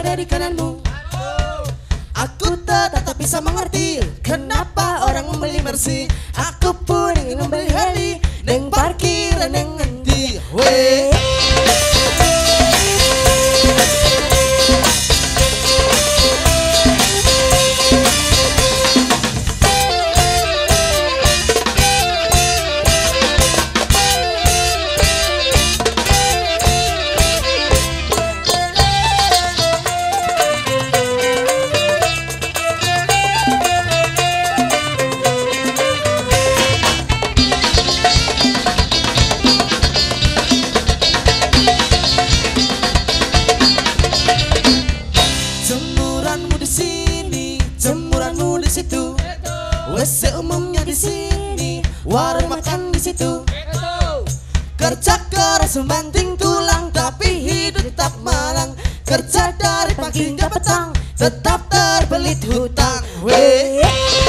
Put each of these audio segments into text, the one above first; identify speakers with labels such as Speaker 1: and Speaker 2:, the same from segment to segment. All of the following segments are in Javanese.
Speaker 1: ada di kananmu. Aku tetap bisa mengerti kenapa orang membeli Mercy. Aku pun ingin membeli Harley, neng parkiran neng ngendi. Weh. WC umumnya di sini, warung makan di situ. Kerja keras membanting tulang, tapi hidup tetap malang. Kerja dari pagi hingga petang, tetap terbelit hutang. Weh.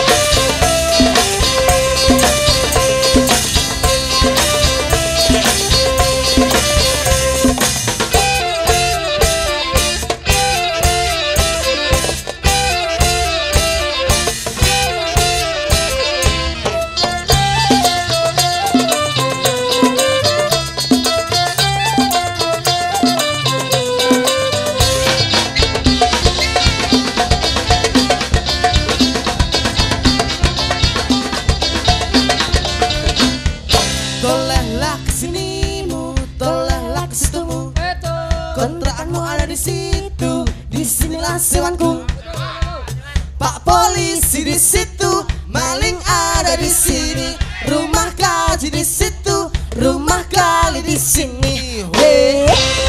Speaker 1: Tolehlah kesinimu, tolehlah kesitumu. Kontrakanmu ada di situ, disinilah sewanku. Pak polisi di situ, maling ada di sini. Rumah gaji di situ, rumah kali di sini. Weh.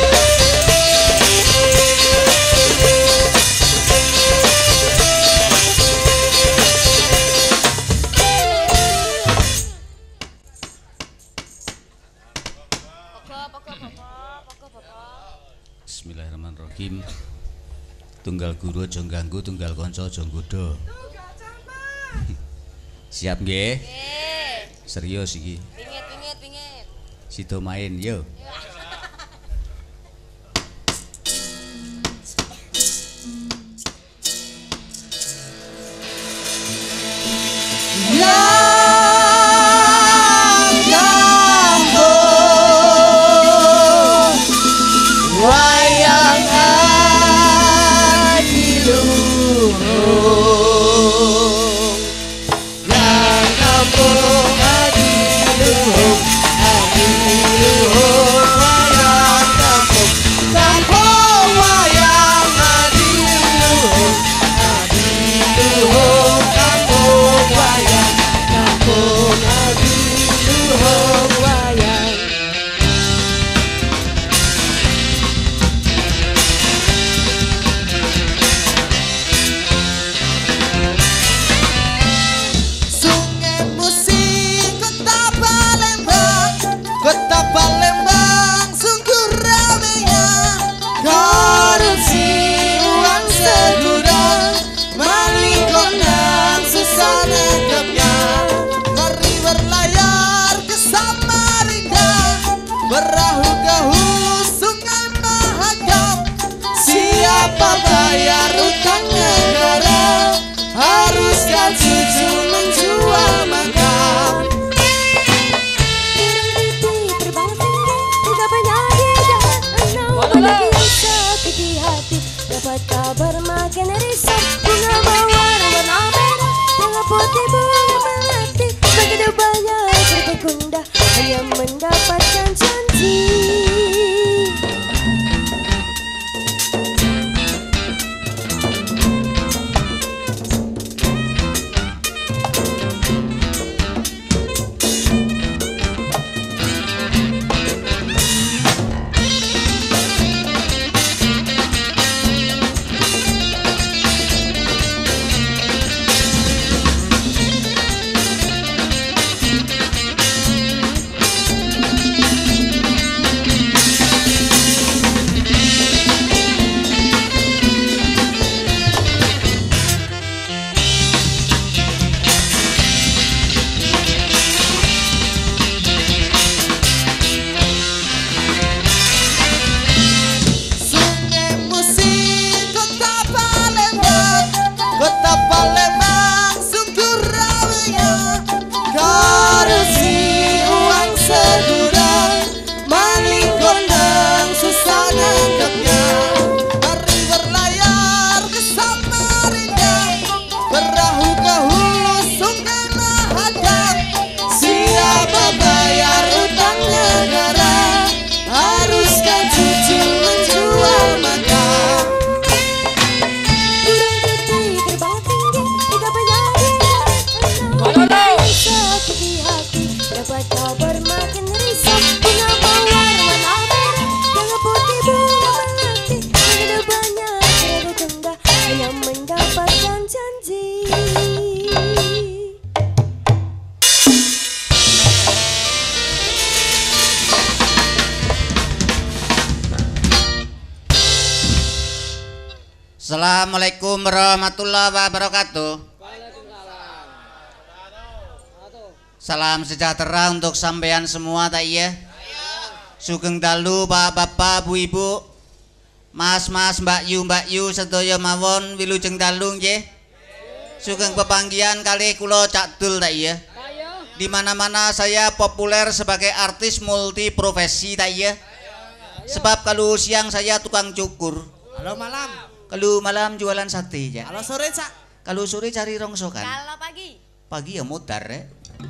Speaker 2: Bismillahirrahmanirrahim. Tunggal guru aja ganggu, tunggal kanca aja nggodha. Siap nggih? Nggih. Serius iki. Pingit. Sido main yo.
Speaker 1: Yang kampung adiluhung, adiluhung.
Speaker 3: Dapat kabar makin risau, bunga mawar warna merah, bunga putih bunga melati, ada banyak terlalu tenda hanya mendapatkan janji.
Speaker 4: Assalamualaikum warahmatullahi wabarakatuh. Salam sejahtera untuk sampean semua tak iya. Sugeng dalu bapak-bapak, bu-ibu, mas-mas, mbak yu sedaya mawon wilujeng dalu nggih. Sugeng pepanggihan kali kula Cak Dul tak iya. Di mana-mana saya populer sebagai artis multi profesi tak iya. Sebab kalau siang saya tukang cukur.
Speaker 1: Halo malam.
Speaker 4: Kalau malam jualan sate ya.
Speaker 1: Halo sore, Cak.
Speaker 4: Kalau sore cari rongsokan.
Speaker 3: Kalau pagi?
Speaker 4: Pagi ya mutar ya.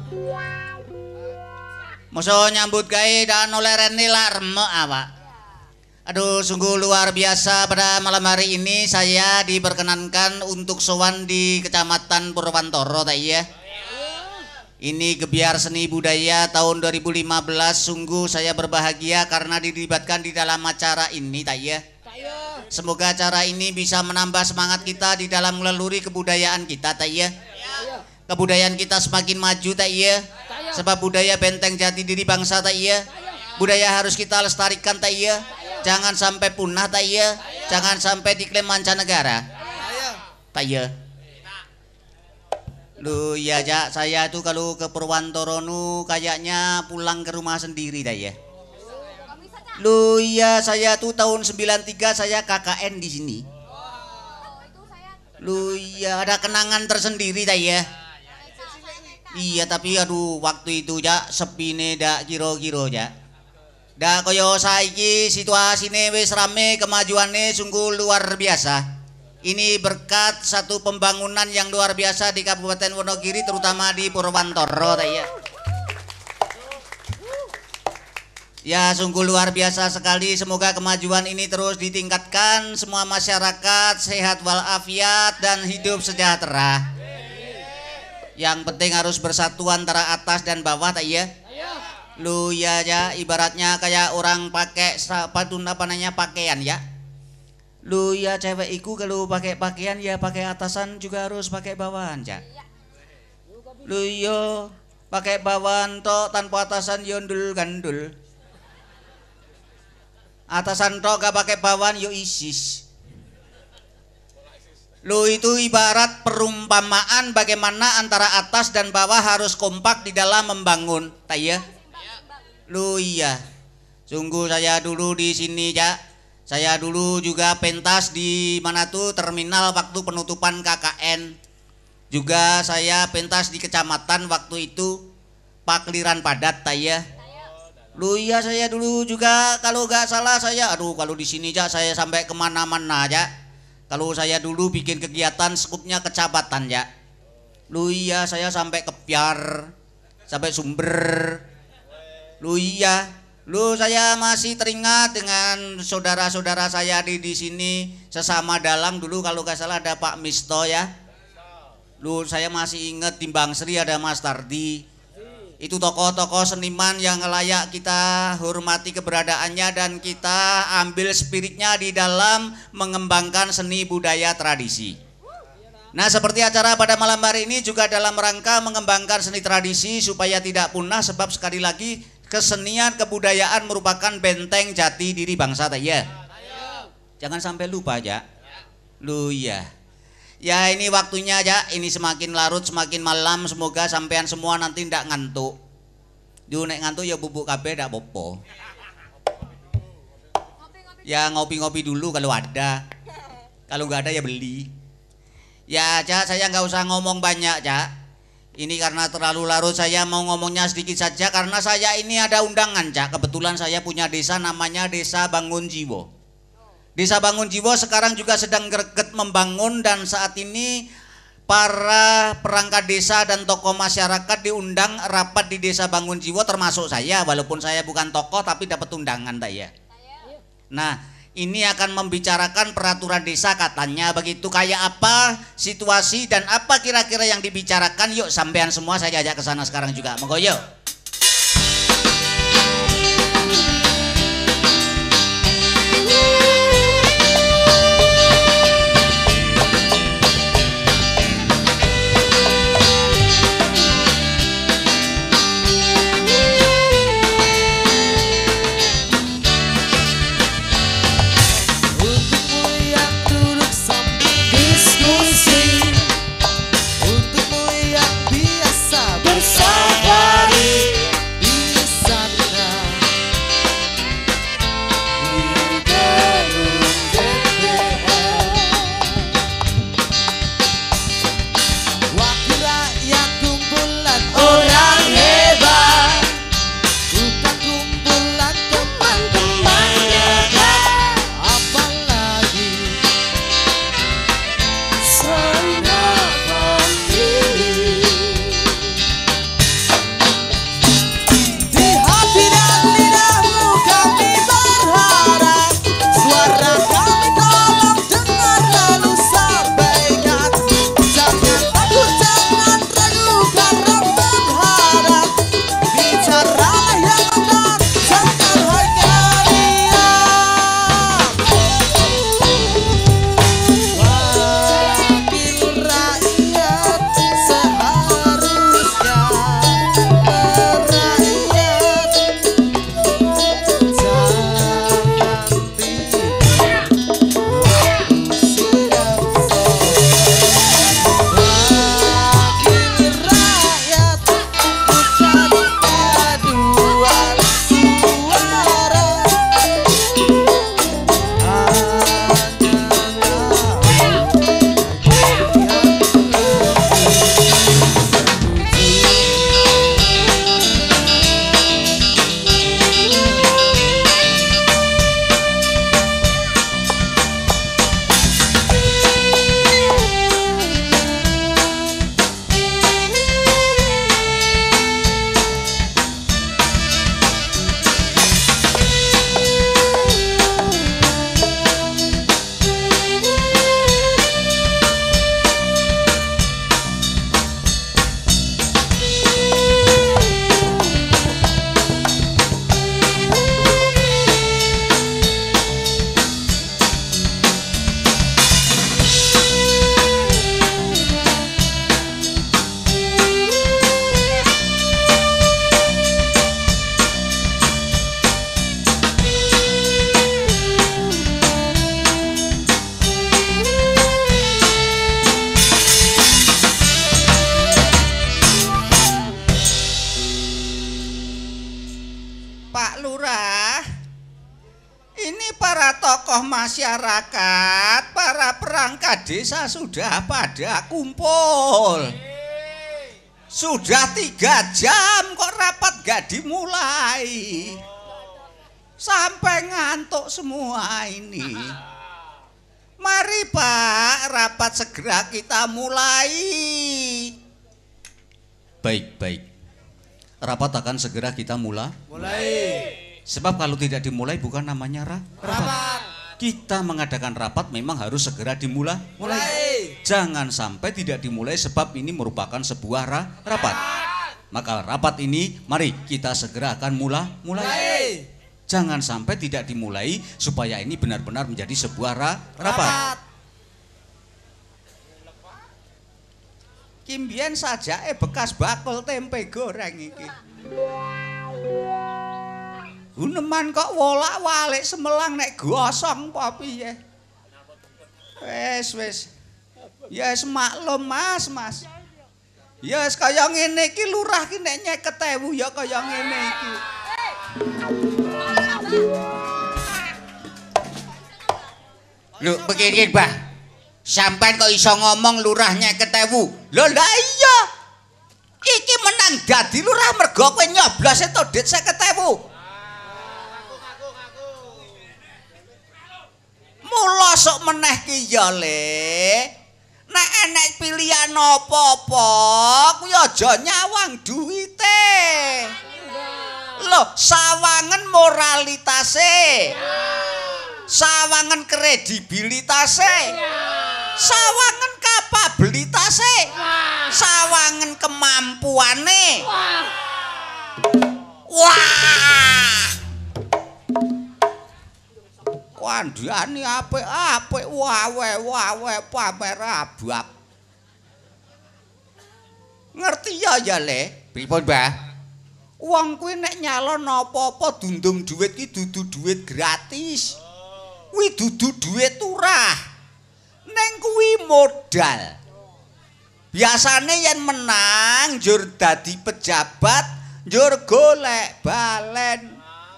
Speaker 4: Masa nyambut gawe dan oleh rene lah remek awak. Aduh sungguh luar biasa pada malam hari ini saya diperkenankan untuk sowan di Kecamatan Purwantoro tak iya. Ini Gebiar Seni Budaya tahun 2015 sungguh saya berbahagia karena dilibatkan di dalam acara ini tak iya. Semoga acara ini bisa menambah semangat kita di dalam melalui kebudayaan kita tak iya. Kebudayaan kita semakin maju tak iya. Sebab budaya benteng jati diri bangsa tak iya. Budaya harus kita lestarikan tak iya. Jangan sampai punah tak iya. Jangan sampai diklaim mancanegara. Tak iya. Loh iya Jak, saya tuh kalau ke Purwantoro nu kayaknya pulang ke rumah sendiri tak iya. Loh iya saya tuh tahun 93 saya KKN di sini. Loh iya ada kenangan tersendiri tak iya. Iya tapi aduh waktu itu ya sepine dak kira-kira ya. Dak kaya saiki situasine wis rame, kemajuannya sungguh luar biasa. Ini berkat satu pembangunan yang luar biasa di Kabupaten Wonogiri terutama di Purwantoro tak ya. Ya sungguh luar biasa sekali, semoga kemajuan ini terus ditingkatkan, semua masyarakat sehat walafiat dan hidup sejahtera. Yang penting harus bersatu antara atas dan bawah tak iya? Lu ya ibaratnya kayak orang pakai pakaian ya. Lu ya cewek iku kalau pakai pakaian ya pakai atasan juga harus pakai bawahan ya. Lu yo pakai bawahan tok tanpa atasan yondul gandul. Atasan tok gak pakai bawahan yo ISIS. Lo itu ibarat perumpamaan bagaimana antara atas dan bawah harus kompak di dalam membangun, tak ya? Lo iya. Sungguh saya dulu di sini ya. Saya dulu juga pentas di mana tuh terminal waktu penutupan KKN. Juga saya pentas di kecamatan waktu itu Pakliran Padat, tak ya? Lu iya saya dulu juga kalau gak salah saya kalau di sini ya saya sampai kemana-mana ya. Kalau saya dulu bikin kegiatan skupnya kecamatan ya. Lu iya saya sampai Kepiar, sampai Sumber. Lu iya, lu saya masih teringat dengan saudara-saudara saya di sini sesama dalang dulu kalau gak salah ada Pak Misto ya. Lu saya masih ingat Timbang Sri ada Mas Tardi. Itu tokoh-tokoh seniman yang layak kita hormati keberadaannya dan kita ambil spiritnya di dalam mengembangkan seni budaya tradisi. Nah seperti acara pada malam hari ini juga dalam rangka mengembangkan seni tradisi supaya tidak punah sebab sekali lagi kesenian kebudayaan merupakan benteng jati diri bangsa tak ya. Jangan sampai lupa ya. Lu ya. Ya ini waktunya aja, ini semakin larut semakin malam, semoga sampean semua nanti ndak ngantuk. Duh nek ngantuk ya bubuk kabeh ndak popo. Ya ngopi-ngopi dulu kalau ada. Kalau nggak ada ya beli. Ya Cak, saya nggak usah ngomong banyak Cak. Ini karena terlalu larut saya mau ngomongnya sedikit saja karena saya ini ada undangan Cak. Kebetulan saya punya desa namanya Desa Bangun Jiwo. Desa Bangun Jiwo sekarang juga sedang greget membangun dan saat ini para perangkat desa dan tokoh masyarakat diundang rapat di Desa Bangun Jiwo termasuk saya walaupun saya bukan tokoh tapi dapat undangan tak ya. Nah ini akan membicarakan peraturan desa katanya begitu kayak apa situasi dan apa kira-kira yang dibicarakan yuk sampean semua saya ajak ke sana sekarang juga monggo yuk. Lurah, ini para tokoh masyarakat, para perangkat desa sudah pada kumpul. Sudah 3 jam kok rapat gak dimulai. Sampai ngantuk semua ini. Mari Pak, rapat segera kita mulai.
Speaker 2: Baik. Rapat akan segera kita mulai. Sebab kalau tidak dimulai bukan namanya rapat. Kita mengadakan rapat memang harus segera dimulai. Jangan sampai tidak dimulai sebab ini merupakan sebuah rapat. Maka rapat ini mari kita segera akan mulai. Jangan sampai tidak dimulai supaya ini benar-benar menjadi sebuah rapat.
Speaker 4: Kimbian saja bekas bakul tempe goreng iki. Guneman kok wolak-walik semelang nek gosong apa piye? Wis. Ya wis maklum Mas. Ya wis kaya ngene iki lurah ki nek 50.000 ya kaya ngene iki. Lho, begini, Mbah. Sampeyan kok iso ngomong lurahnya 50.000? Lho, lah iya. Iki menang dadi lurah mergo kowe nyoblos entuk duit 50.000. Mula sok meneh ki ya, Le. Nek enek pilihan apa-apa, kuwi aja nyawang duwite. Loh, sawangen moralitase. Sawangen kredibilitase. Sawangen kapabilitase. Sawangen kemampuane. Wah. Kandhane apik-apik wawe pamer abab. Ngerti ya, Le? Pripun, Mbah? Wong kuwi nek nyalon apa-apa dundung dhuwit ki dudu dhuwit gratis. Kuwi dudu dhuwit turah. Ning kuwi modal. Biasane yen menang njur dadi pejabat, njur golek balen.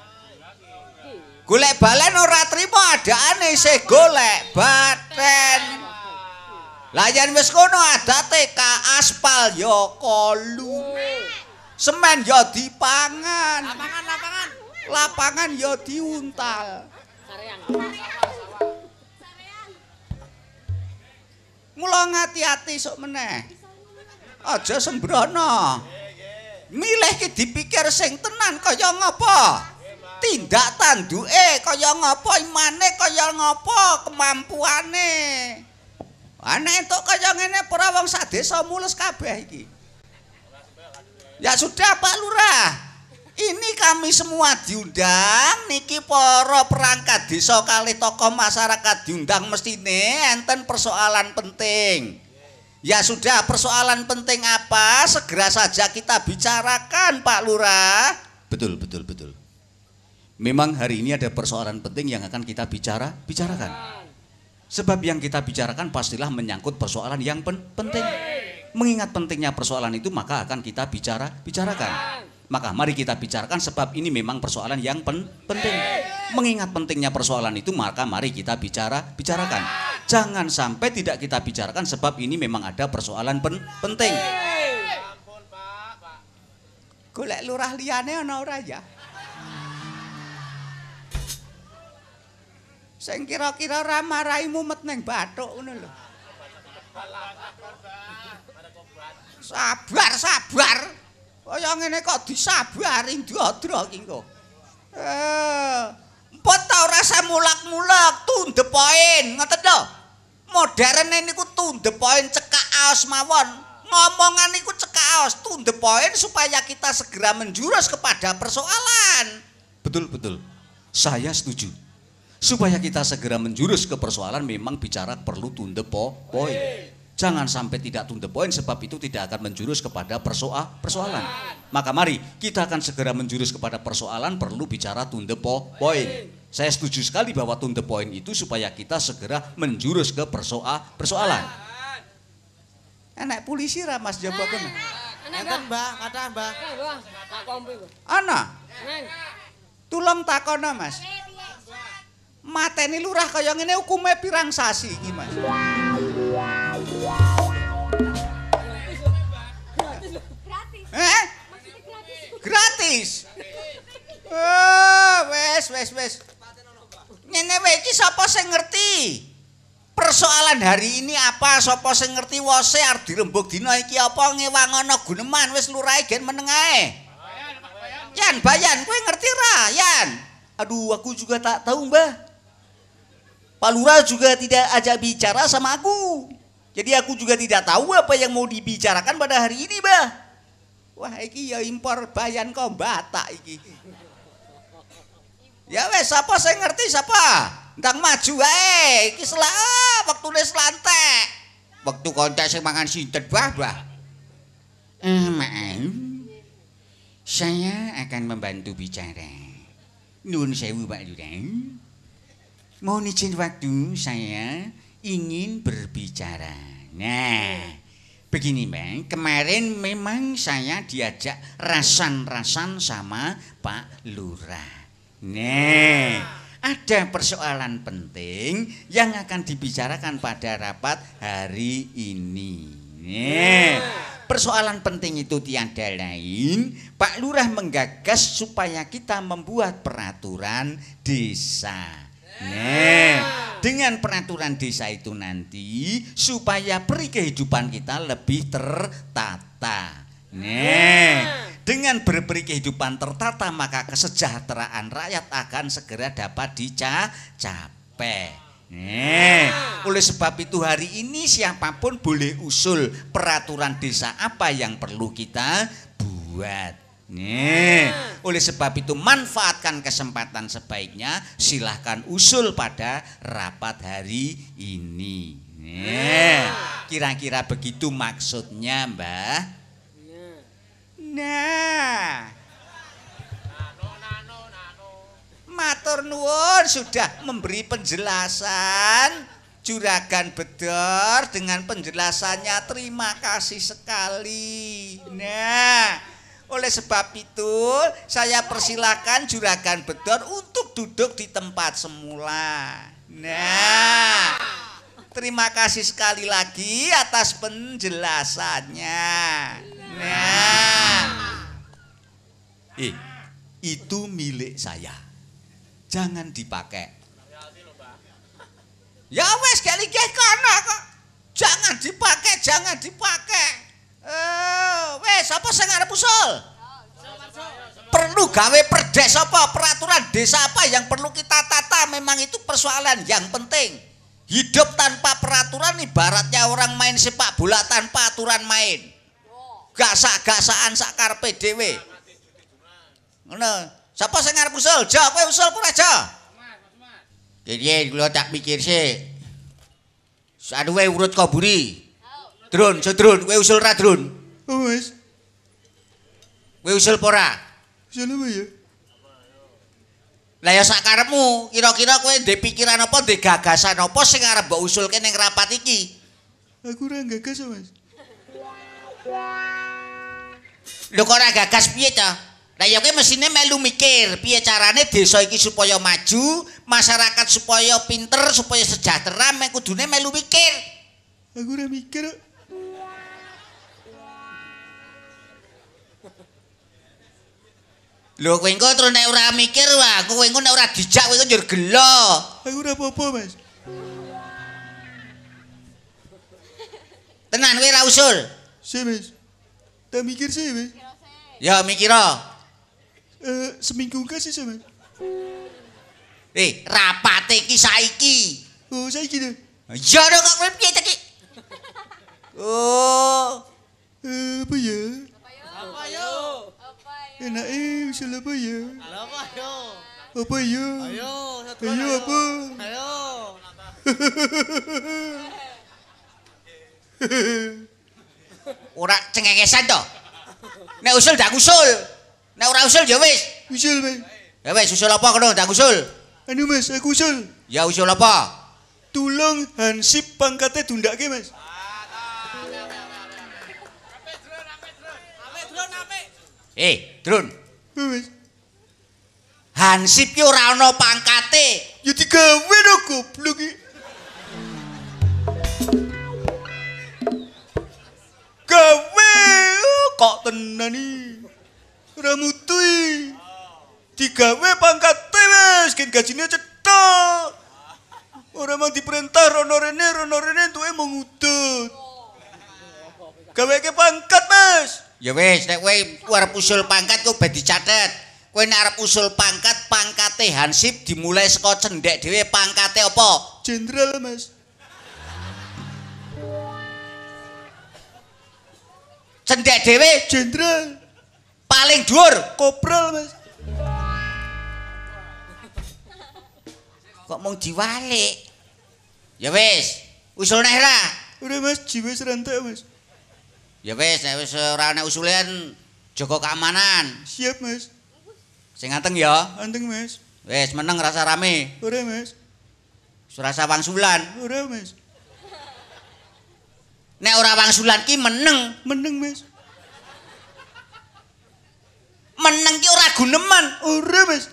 Speaker 4: Golek balen ora trimo adane isih golek baten. Lah yen wis kono adate ka aspal ya kolu. Semen ya dipangan. Lapangan ya diuntal. Mula ngati-ati sok meneh. Aja sembrono. Milih ki dipikir sing tenan kaya ngapa? Tindak tanduke kaya ngapa, imane kaya ngapa, kemampuane. Ana entuk kaya ngene para wong sak desa mulus kabeh iki. Ya sudah Pak Lurah, ini kami semua diundang, niki para perangkat desa kalih tokoh masyarakat diundang mestine enten persoalan penting. Ya sudah, persoalan penting apa? Segera saja kita bicarakan Pak Lurah.
Speaker 2: Betul. Memang hari ini ada persoalan penting yang akan kita bicarakan. Sebab yang kita bicarakan pastilah menyangkut persoalan yang penting. Mengingat pentingnya persoalan itu maka akan kita bicarakan. Maka mari kita bicarakan sebab ini memang persoalan yang penting. Mengingat pentingnya persoalan itu maka mari kita bicarakan. Jangan sampai tidak kita bicarakan sebab ini memang ada persoalan penting.
Speaker 4: Golek lurah liyane ana ora ya? Sing kira-kira ora marahimu met ning bathuk ngono lho. Sabar. Kaya ngene kok disabari ndodro iki kok. Empot ta ora usah mulak-mulak, to the point, ngoten lho. Moderne niku to the point, cekak aos mawon. Ngomongan niku cekak aos, to the point supaya kita segera menjurus kepada persoalan.
Speaker 2: Betul. Saya setuju. Supaya kita segera menjurus ke persoalan memang bicara perlu to the point. Jangan sampai tidak to the point sebab itu tidak akan menjurus kepada persoalan. Maka mari kita akan segera menjurus kepada persoalan perlu bicara to the point. Saya setuju sekali bahwa to the point itu supaya kita segera menjurus ke persoalan.
Speaker 4: Enak polisi ra Mas Joko
Speaker 1: Enten Mbak, kata Mbak.
Speaker 4: Ana. Tulung takono, Mas. Mateni lurah kaya ngene hukume pirang sasi iki, Mas? Gratis. Oh, wes. Ngene wae iki sapa sing ngerti? Persoalan hari ini apa? Sapa sing ngerti wose arep dirembug dina iki apa ngewangono guneman wis lurahe gen meneng ae. Yan, Bayan, kowe ngerti ra, Yan?
Speaker 2: Aduh, aku juga tak tahu, Mbah. Pak Lurah juga tidak ajak bicara sama aku. Jadi aku juga tidak tahu apa yang mau dibicarakan pada hari ini, Mbah.
Speaker 4: Wah, iki ya impor Bayan kok Batak iki. Ya wes, sapa sing ngerti sapa? Ndang maju ae. Iki wektune slantek. Wektu kontak sing mangan sinten, Bah?
Speaker 2: Maaf. Saya akan membantu bicara. Nuwun sewu, Pak Lurah. Mohon izin waktu saya ingin berbicara. Nah, begini, Bang. Kemarin memang saya diajak rasan-rasan sama Pak Lurah. Nah, ada persoalan penting yang akan dibicarakan pada rapat hari ini. Nah, persoalan penting itu tiada lain, Pak Lurah menggagas supaya kita membuat peraturan desa. Nah, dengan peraturan desa itu nanti supaya peri kehidupan kita lebih tertata. Nah, dengan berperi kehidupan tertata maka kesejahteraan rakyat akan segera dapat dicapai. Oleh sebab itu hari ini siapapun boleh usul peraturan desa apa yang perlu kita buat. Oleh sebab itu manfaatkan kesempatan sebaiknya, silahkan usul pada rapat hari ini. Kira-kira begitu maksudnya, Mbah.
Speaker 4: Nah, matur nuwun sudah memberi penjelasan Juragan Bedor dengan penjelasannya terima kasih sekali. Nah, oleh sebab itu saya persilakan Juragan Bedor untuk duduk di tempat semula. Nah, terima kasih sekali lagi atas penjelasannya. Nah,
Speaker 2: itu milik saya. Jangan dipakai.
Speaker 4: Ya wes gak ligeh kono kok. Jangan dipakai. Wes apa sing arep usul? Perlu gawe perdes apa peraturan desa apa yang perlu kita tata, memang itu persoalan yang penting. Hidup tanpa peraturan ibaratnya orang main sepak bola tanpa aturan main. Gasak-gasakan sakarepe dhewe. Ngono. Sapa sing arep usul? Jo, kowe usul apa ora, Jo? Piye kula tak mikir sik. Saduwe urut kaburi. Drun, Drun, kowe usul ra, Drun?
Speaker 1: Oh, Mas.
Speaker 4: Kowe usul apa ora?
Speaker 1: Usul apa ya?
Speaker 4: Lah ya sakarepmu, kira-kira kowe ndek pikiran apa, ndek gagasan apa sing arep mbok usulke ning rapat iki?
Speaker 1: Aku ora gagas, Mas.
Speaker 4: Lho kok ora gagas piye ta? Lah ya kowe mesine melu mikir piye carane desa iki supaya maju, masyarakat supaya pinter, supaya sejahtera, mek kudune melu mikir.
Speaker 1: Aku ora mikir.
Speaker 4: Lho kowe engko terus nek ora mikir wae, kowe engko nek ora dijak kowe njur gelo.
Speaker 1: Aku ora apa-apa, Mas.
Speaker 4: Tenan kowe ora usul.
Speaker 1: Sih, Mas. Tak mikir sih, Mas.
Speaker 4: Ya mikira.
Speaker 1: Seminggu kasih sih, Mas.
Speaker 4: Rapate iki saiki.
Speaker 1: Oh, saiki deh.
Speaker 4: Ya dong kok kowe piye ta ki? Oh.
Speaker 1: Apa ya? Enak usul apa ya? Apa ya? Ayo apa?
Speaker 4: Ora cengengesan to. Nek usul dak usul. Nek ora usul ya wis.
Speaker 1: Usul, Mas.
Speaker 4: Ya wis usul apa kono dak usul?
Speaker 1: Anu, Mas, aku usul.
Speaker 4: Ya usul apa?
Speaker 1: Tulung hansip pangkatnya dundake, Mas.
Speaker 4: Drun.
Speaker 1: Oh, Mas.
Speaker 4: Hansip ki ora ana pangkate.
Speaker 2: Ya digawe lho goblok iki. Gawe kok tenan iki. Ora mutu iki. Digawe pangkate wis, gen gajine cethek. Ora mau diperintah rono rene entuke mau ngudut. Gaweke pangkat, Mas.
Speaker 4: Ya wis, nek kowe arep usul pangkat kowe ben dicatet. Kowe nek arep usul pangkat, pangkate Hansip dimulai saka cendhek dhewe pangkate apa?
Speaker 2: Jenderal, Mas.
Speaker 4: Cendhek dhewe
Speaker 2: Jenderal.
Speaker 4: paling dhuwur
Speaker 2: Kopral, Mas.
Speaker 4: kok mung diwalik. Ya wis, usul neh ra.
Speaker 2: Udah, Mas, jiwa serentak, Mas.
Speaker 4: Ya wis, nek wis ora ana usulan jaga keamanan.
Speaker 2: Siap, Mas.
Speaker 4: Sing anteng ya.
Speaker 2: Anteng, Mas.
Speaker 4: Wis meneng rasa rame.
Speaker 2: Ora, Mas.
Speaker 4: Rasa wangsulan.
Speaker 2: Ora, Mas.
Speaker 4: Nek ora wangsulan ki meneng.
Speaker 2: Meneng, Mas.
Speaker 4: Meneng ki ora guneman.
Speaker 2: Ora, Mas.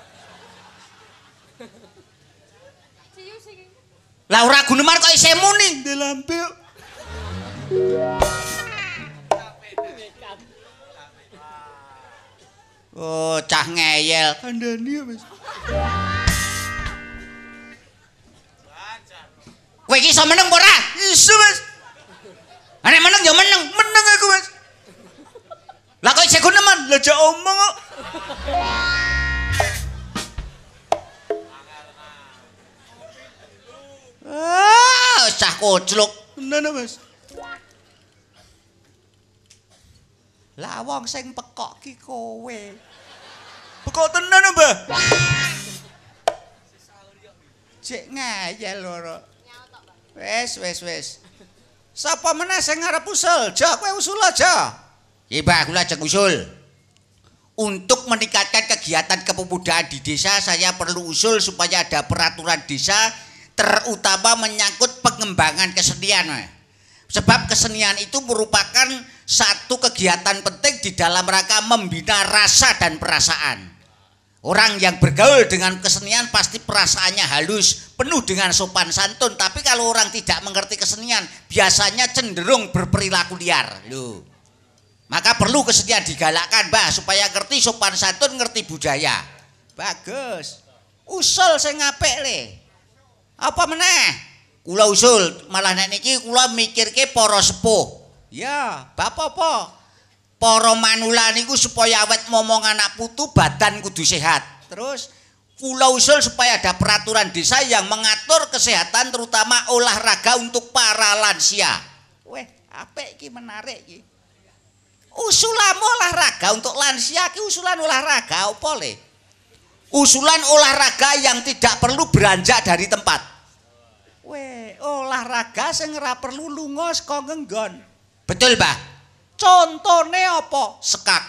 Speaker 4: Lah ora guneman kok isih muni.
Speaker 2: Ndek lampe kok.
Speaker 4: Oh, cah ngeyel.
Speaker 2: Kandhani ya, Mas.
Speaker 4: Kowe iki iso meneng apa ora?
Speaker 2: Iso, Mas.
Speaker 4: Nek meneng ya meneng.
Speaker 2: Meneng aku, Mas.
Speaker 4: Lah kok isih guneman?
Speaker 2: Lah jak omong kok.
Speaker 4: Cah kocluk.
Speaker 2: Tenan, Mas.
Speaker 4: Lah wong sing pekok ki kowe.
Speaker 2: Pekok tenan, Mbah.
Speaker 4: Cek ngeyel loro. Wis. Sapa meneh sing arep usul? Ja, kowe usul aja. Ki Mbah, kula ajeng usul. Untuk meningkatkan kegiatan kepemudaan di desa, saya perlu usul supaya ada peraturan desa terutama menyangkut pengembangan kesenian. Sebab kesenian itu merupakan satu kegiatan penting di dalam rangka membina rasa dan perasaan. Orang yang bergaul dengan kesenian pasti perasaannya halus, penuh dengan sopan santun. Tapi kalau orang tidak mengerti kesenian, biasanya cenderung berperilaku liar. Loh. Maka perlu kesenian digalakkan, Mbah, supaya ngerti sopan santun, ngerti budaya. Bagus. Usul sing apik le. Apa meneh? Kula usul, malah nek niki kula mikirke para sepuh. Ya, bapak apa? Para manula niku supaya awet momong anak putu badan kudu sehat. Terus kula usul supaya ada peraturan desa yang mengatur kesehatan terutama olahraga untuk para lansia. Weh, apik iki menarik iki. Usulan olahraga untuk lansia ki usulan olahraga apa le? Usulan olahraga yang tidak perlu beranjak dari tempat. Weh, olahraga sing ora perlu lunga saka ngenggon. Betul, Mbah. Contone apa? Sekak.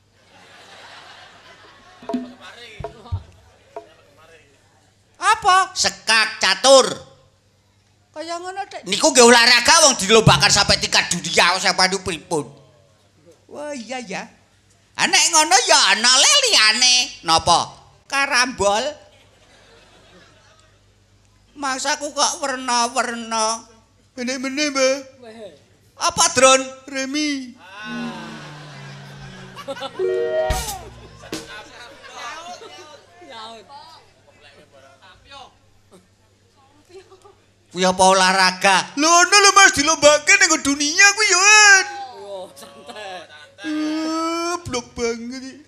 Speaker 4: Apa? Sekak catur. Kaya ngono Dik. Niku nggih olahraga wong dilombakan sampai tingkat dunia sampai pripun. Wah, iya ya. Nek ngono ya ana liyane. Napa? Karambol. Masaku kok werna-werna.
Speaker 2: Meneh-meneh, Mbah.
Speaker 4: Apa, Dron?
Speaker 2: Remi.
Speaker 4: Kuwi apa olahraga?
Speaker 2: Lho ono lho Mas dilombake ning dunia kuwi yo.
Speaker 5: Oh, santai.
Speaker 2: Blok banget iki.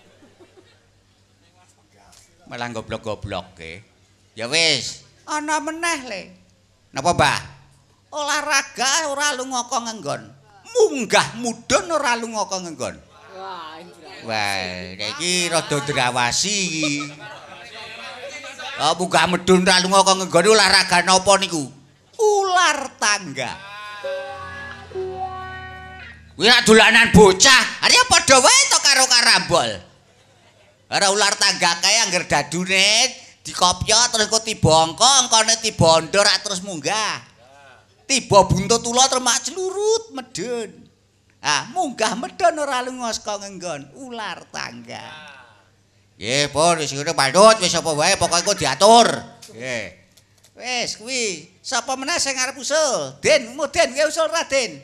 Speaker 4: Malah goblok-gobloke. Ya wis, ana meneh le. Napa, Mbah? Olahraga ora lunga ka ngenggon. Munggah mudhun ora lunga ka ngenggon.
Speaker 5: Wah, ini
Speaker 4: Wah, iki rada drawasi iki. Munggah mudhun ora lunga ka ngenggon olahraga napa niku? Ular tangga. Kuwi rak dolanan bocah, arep padha wae to karo karambol. Ora ular tangga kae angger dadune dikopyo terus kok tiba angka, angkane tiba ndor terus munggah. Tiba buntut ula terus mak celurut medun. Munggah medun ora lunga saka ngenggon, ular tangga. Nggih, pun wis ngono Pandut, wis apa wae pokoke engko diatur. Nggih. Wis kuwi, sapa meneh sing arep usul? Den, Den, nggih usul Raden.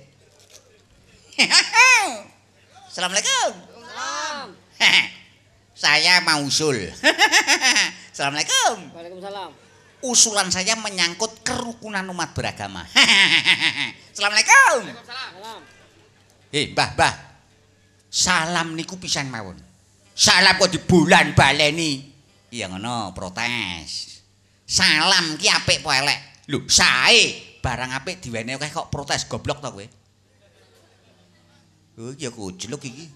Speaker 4: Assalamualaikum.
Speaker 5: Salam.
Speaker 4: Saya mau usul. Assalamualaikum.
Speaker 5: Waalaikumsalam.
Speaker 4: Usulan saya menyangkut kerukunan umat beragama. Assalamualaikum.
Speaker 5: Salam.
Speaker 4: Mbah. Salam niku pisan mawon. Salam kok di bulan baleni. Iya ngono, protes. Salam ki apik apa elek? Lho, sae. Barang apik diwene akeh kok protes goblok to kowe. Oh, ya kujluk iki.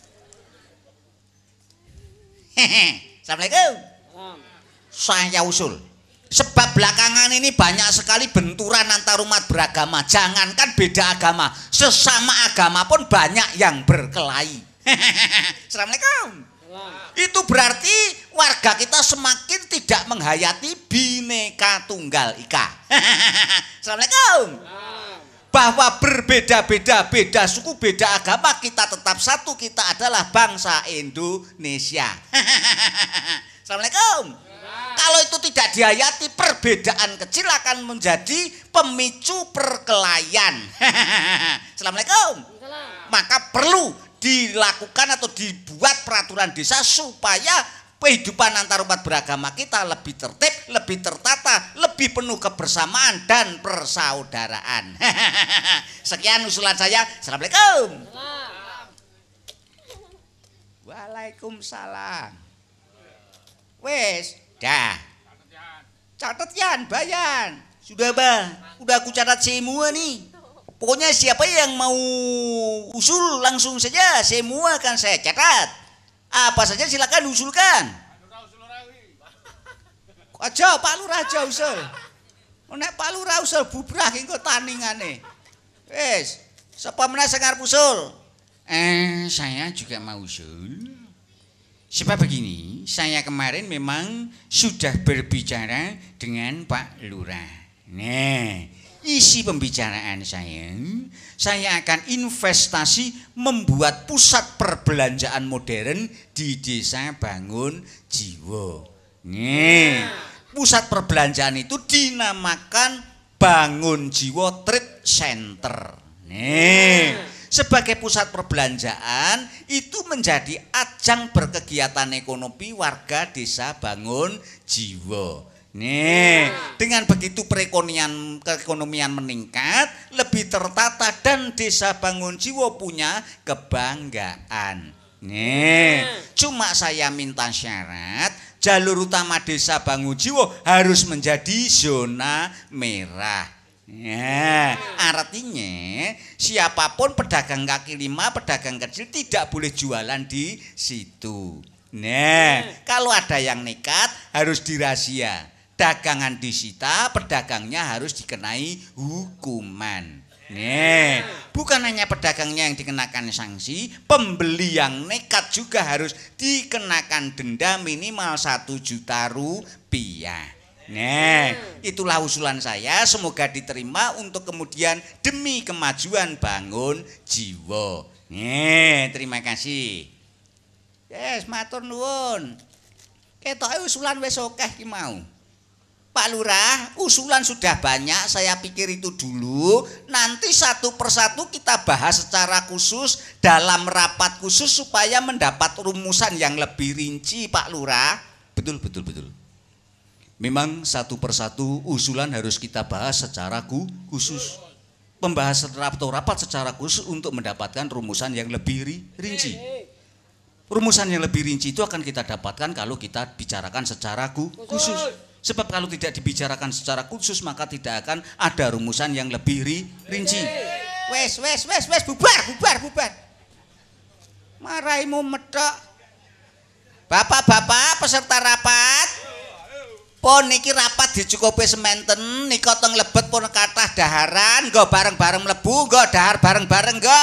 Speaker 4: Assalamualaikum.
Speaker 5: Salam.
Speaker 4: Saya usul. Sebab belakangan ini banyak sekali benturan antar umat beragama. Jangankan beda agama, sesama agama pun banyak yang berkelahi. Assalamualaikum.
Speaker 5: Salam.
Speaker 4: Itu berarti warga kita semakin tidak menghayati Bhinneka Tunggal Ika. Assalamualaikum.
Speaker 5: Salam.
Speaker 4: Bahwa berbeda-beda, beda suku, beda agama, kita tetap satu, kita adalah bangsa Indonesia. Assalamualaikum. Kalau itu tidak dihayati, perbedaan kecil akan menjadi pemicu perkelahian. Assalamualaikum.
Speaker 5: Salam.
Speaker 4: Maka perlu dilakukan atau dibuat peraturan desa supaya kehidupan antar umat beragama kita lebih tertib, lebih tertata, lebih penuh kebersamaan dan persaudaraan. Sekian usulan saya. Assalamualaikum.
Speaker 5: Salam.
Speaker 4: Waalaikumsalam. Wes, dah. Catat Yan, Bayan. Sudah bah, udah aku catat semua nih. Pokoknya siapa yang mau usul langsung saja, semua akan saya catat. Apa saja silakan usulkan. Aja Pak Lurah aja usul. Nek Pak Lurah usul bubrah engko taningane. Wes, sapa meneh sing arep usul? Saya juga mau usul. Sebab begini, saya kemarin memang sudah berbicara dengan Pak Lurah. Nah, isi pembicaraan saya akan investasi membuat pusat perbelanjaan modern di Desa Bangun Jiwo. Nih, pusat perbelanjaan itu dinamakan Bangun Jiwo Trade Center. Nih, sebagai pusat perbelanjaan itu menjadi ajang berkegiatan ekonomi warga Desa Bangun Jiwo. Nih, dengan begitu keekonomian meningkat, lebih tertata dan Desa Bangun Jiwo punya kebanggaan. Nih, cuma saya minta syarat jalur utama Desa Bangun Jiwo harus menjadi zona merah. Ya, artinya siapapun pedagang kaki lima, pedagang kecil tidak boleh jualan di situ. Nah, kalau ada yang nekat harus dirahsia. Dagangan disita, pedagangnya harus dikenai hukuman. Nih, bukan hanya pedagangnya yang dikenakan sanksi, pembeli yang nekat juga harus dikenakan denda minimal 1 juta rupiah. Nah, itulah usulan saya, semoga diterima untuk kemudian demi kemajuan Bangun Jiwo. Nih, terima kasih. Yes, matur nuwun. Ketoke usulan wis akeh ki mau. Pak Lurah, usulan sudah banyak, saya pikir itu dulu. Nanti satu persatu kita bahas secara khusus dalam rapat khusus supaya mendapat rumusan yang lebih rinci, Pak Lurah.
Speaker 2: Betul. Memang satu persatu usulan harus kita bahas secara khusus. Pembahasan rapat secara khusus untuk mendapatkan rumusan yang lebih rinci. Rumusan yang lebih rinci itu akan kita dapatkan kalau kita bicarakan secara khusus. Sebab kalau tidak dibicarakan secara khusus maka tidak akan ada rumusan yang lebih rinci.
Speaker 4: Wes, bubar. Maraimu medhok. Bapak-bapak peserta rapat. Pun niki rapat dicukupi sementen, nika teng lebet pun kathah daharan, nggo bareng-bareng mlebu, nggo dahar bareng-bareng nggo.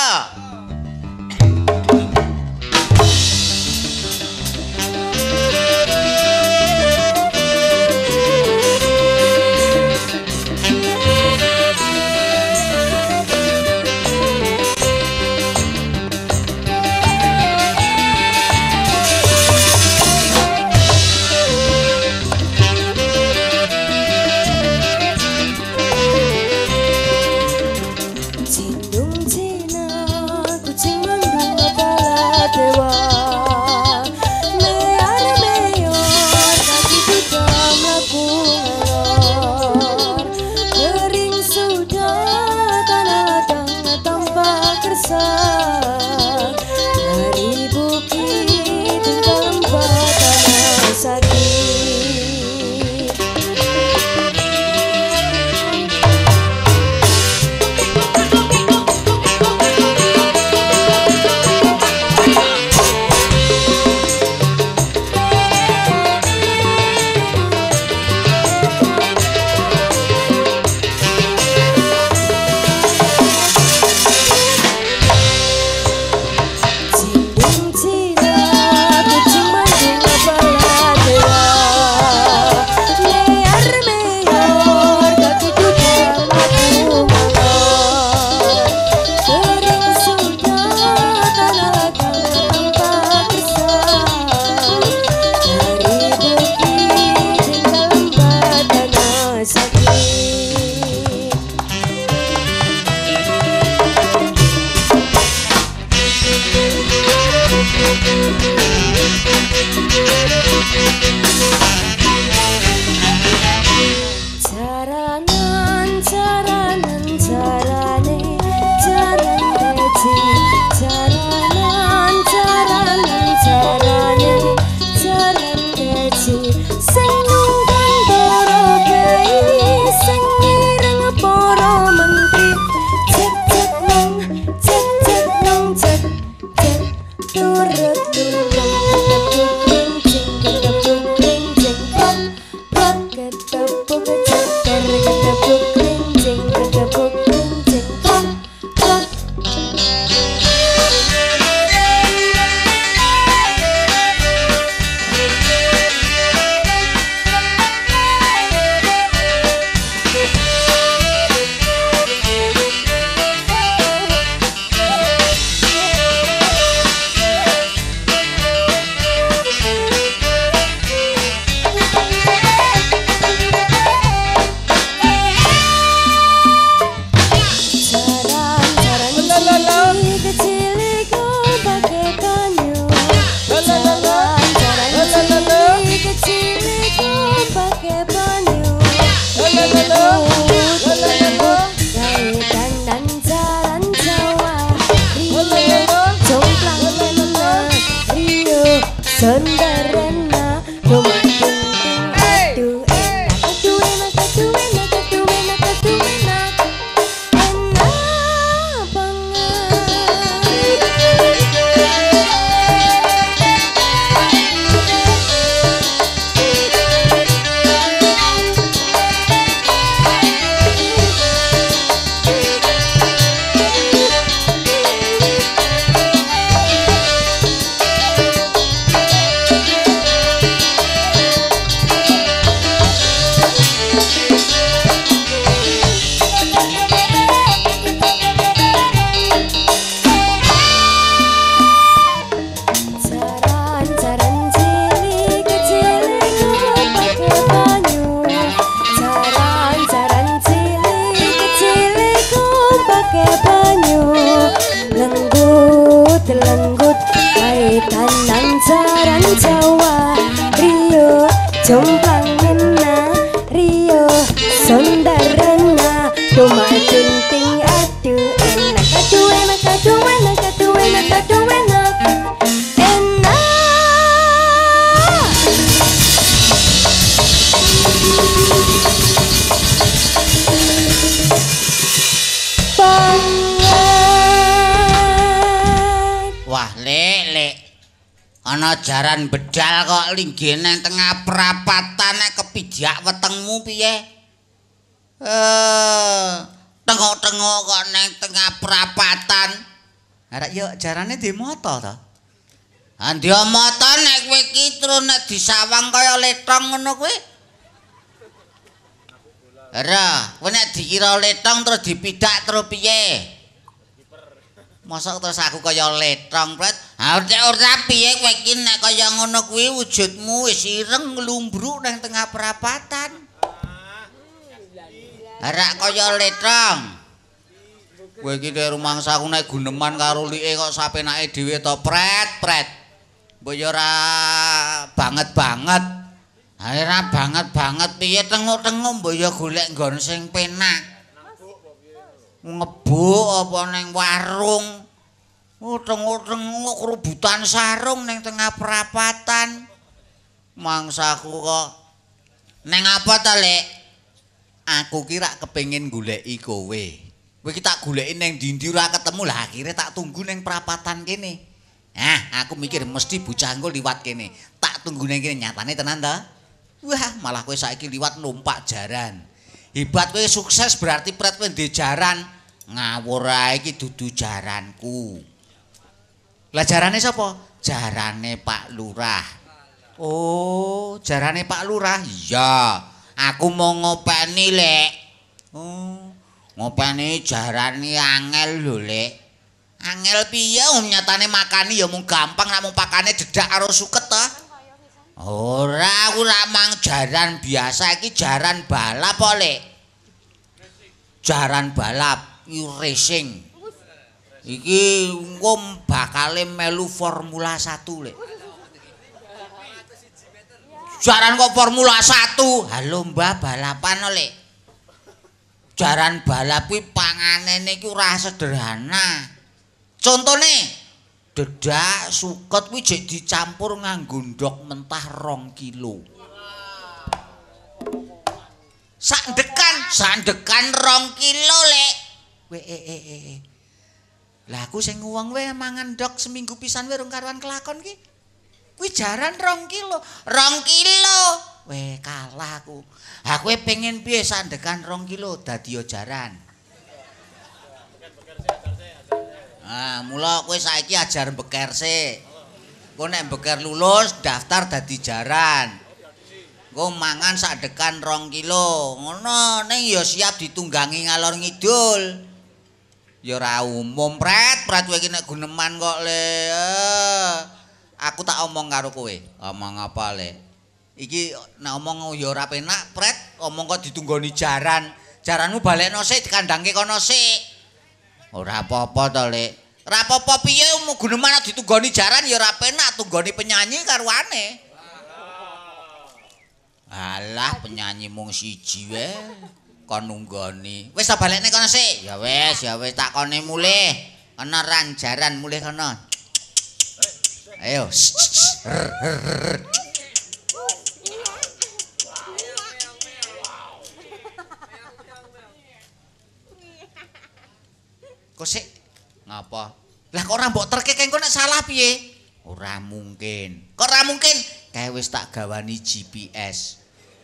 Speaker 3: Sondarana rumah tingting aduh enak aduh enak aduh enak aduh enak aduh enak enak lenggut kaitan jaran Jawa Rio jomplang ngena Rio Sondarana rumah tingting aduh enak aduh enak aduh enak aduh enak aduh enak enak
Speaker 4: Wah, Lek. Ana jaran bedal kok linggih nang tengah perapatan nek kepijak wetengmu piye? Tengok-tengok kok nang tengah perapatan.
Speaker 2: Arek yo jarane di moto to.
Speaker 4: Andi moto nek kowe iki terus nek disawang kaya letong ngono kowe. Ora, kowe nek dikira letong terus dipidak terus piye? Mosok terus aku kaya letong, Pret. Ha ora piye kowe iki nek kaya ngono kuwi wujudmu wis ireng nglumbruk nang tengah perapatan. Ora kaya letong. Kowe iki nek rumangsaku nek guneman karo like kok sapenake dhewe to, Pret. Mbok yo ora banget-banget. Ora banget-banget piye tengok-tengok mbok yo golek nggon sing penak. Ngebuk apa neng warung tengok-tengok rebutan sarung neng tengah perapatan mangsaku kok neng apa ta Lek
Speaker 2: Aku kira kepengin goleki kowe. Kowe iki tak goleki neng ndi-ndi ora ketemu lah akhirnya tak tunggu neng perapatan kene. Aku mikir mesti bocah engko liwat kene. Tak tunggu neng kene nyatane tenan ta? Wah, malah kowe saiki liwat numpak jaran. Hebat kowe sukses berarti Pret kowe ndek jaran. Ngawur ae iki dudu jaranku. Lah jarane sapa? Jarane Pak Lurah. Oh, jarane Pak Lurah.
Speaker 4: Iya, aku mau ngopeni Lek. Oh, ngopeni jarane angel lho Lek. Angel piye nyatane makani ya mung gampang nek mung pakane dedak karo suket ta. Ora, aku ora mang jaran biasa iki jaran balap kok Lek. Jaran balap racing. Iki engko bakale melu Formula 1, Lek. Jaran kok Formula 1? Halo Mbah, balapan Lek. Jaran balap kuwi panganene iki ora sederhana. Contone dedak suket kuwi jek dicampur nganggo ndok mentah 2 kilo. Sandekan 2 kilo Lek. Lah aku sing wong wae mangan ndok seminggu pisan wae rung karuan kelakon ki. Kuwi jaran 2 kilo. 2 kilo. Weh kalah aku. Aku pengen piye sandekan 2 kilo dadi jaran. Mula kowe saiki ajar beker sik. Engko nek beker lulus daftar dadi jaran. Engko mangan sadekan 2 kilo. Ngono ning ya siap ditunggangi ngalor ngidul. Ya ora umum, Pret kowe iki nek guneman kok Le. Aku tak omong karo kowe. Omong apa, Le? Iki nek omong ya ora penak, Pret. Omong kok ditunggoni jaran. Jaranmu balekno sik dikandangke kono sik. Ora apa-apa to, Le. Ora apa-apa piye guneman ditunggoni jaran ya ora penak tunggoni penyanyi karuane. Alah penyanyi mung siji wae. Kon nunggoni. Wis tak balekne kono sik. Ya wis tak kone mulih. Ana ran jaran mulih kono. Ayo. Kok sik ngapa? Lah kok ora mbok terke kengko nek salah piye? Ora mungkin. Kok ora mungkin? Kae wis tak gawani GPS.